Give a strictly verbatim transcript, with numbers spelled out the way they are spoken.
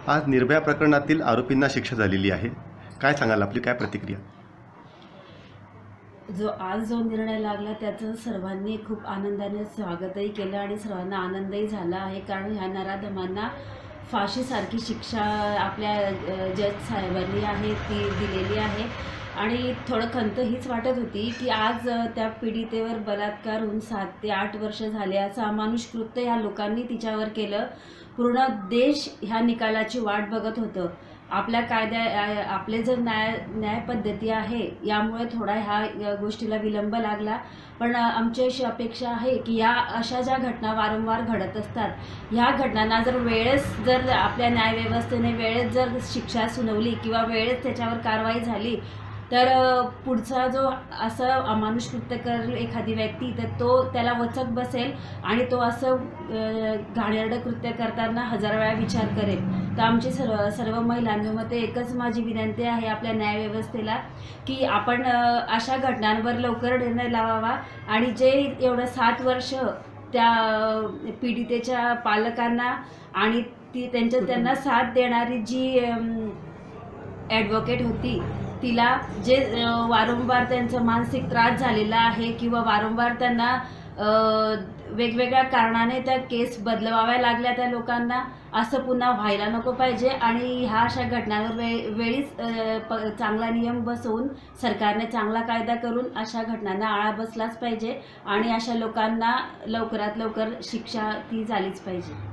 आज निर्भया प्रकरणातील आरोपींना शिक्षा झालेली आहे, काय सांगाल, आपली काय प्रतिक्रिया? जो आज जो निर्णय लागला त्याचं सर्वांनी खूप आनंदाने स्वागतही केलं आणि सर्वांना आनंदही झाला आहे, कारण ह्या नराधमांना फाशीसारखी शिक्षा आपल्या जज साहेबांनी आहे ती दिलेली आहे। आणि थोडं खंत हीच वाटत होती की आज त्या पीडितेवर बलात्कार होऊन सात ते आठ वर्ष झाले, असं अमानुष कृत्य ह्या लोकांनी तिच्यावर केलं। पूर्ण देश ह्या निकालाची वाट बघत होतं। आपल्या कायद्या आपले जर न्याय न्यायपद्धती आहे यामुळे थोडा ह्या गोष्टीला विलंब लागला, पण आमची अशी अपेक्षा आहे की या अशा ज्या घटना वारंवार घडत असतात, ह्या घटनांना जर वेळेस जर आपल्या न्यायव्यवस्थेने वेळेस जर शिक्षा सुनावली किंवा वेळेस त्याच्यावर कारवाई झाली तर पुढचा जो असं अमानुष कृत्य करेल एखादी व्यक्ती तर तो त्याला वचक बसेल आणि तो असं घाणेरडं कृत्य करताना हजार वेळा विचार करेल। तर आमची सर्व सर्व महिलांमध्ये एकच माझी विनंती आहे आपल्या न्यायव्यवस्थेला की आपण अशा घटनांवर लवकर निर्णय लावावा आणि जे एवढं सात वर्ष त्या पीडितेच्या पालकांना आणि ती त्यांच्या त्यांना साथ देणारी जी ॲडव्होकेट होती तिला जे वारंवार त्यांचा मानसिक त्रास झालेला आहे किंवा वारंवार त्यांना वेगवेगळ्या कारणाने त्या केस बदलवाव्या लागल्या त्या लोकांना, असं पुन्हा व्हायला नको पाहिजे। आणि ह्या अशा घटनांवर वे वेळीच चांगला नियम बसवून सरकारने चांगला कायदा करून अशा घटनांना आळा बसलाच पाहिजे आणि अशा लोकांना लवकरात लवकर शिक्षा ती झालीच पाहिजे।